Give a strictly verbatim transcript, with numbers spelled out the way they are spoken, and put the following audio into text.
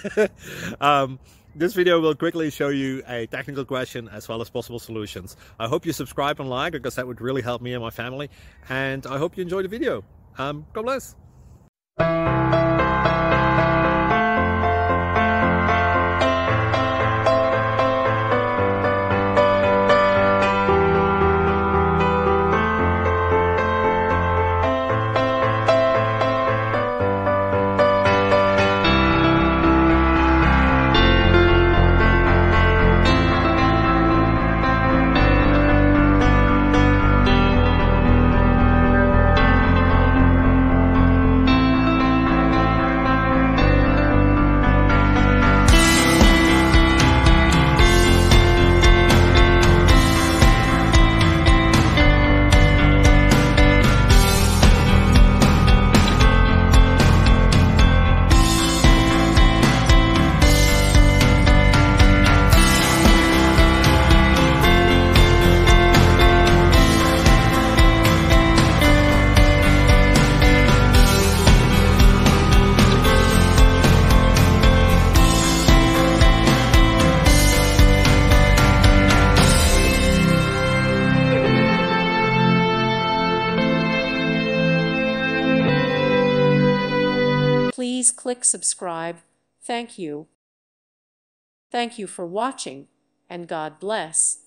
um, this video will quickly show you a technical question as well as possible solutions. I hope you subscribe and like, because that would really help me and my family. And I hope you enjoy the video. Um, God bless. Please click subscribe. Thank you. Thank you for watching, and God bless.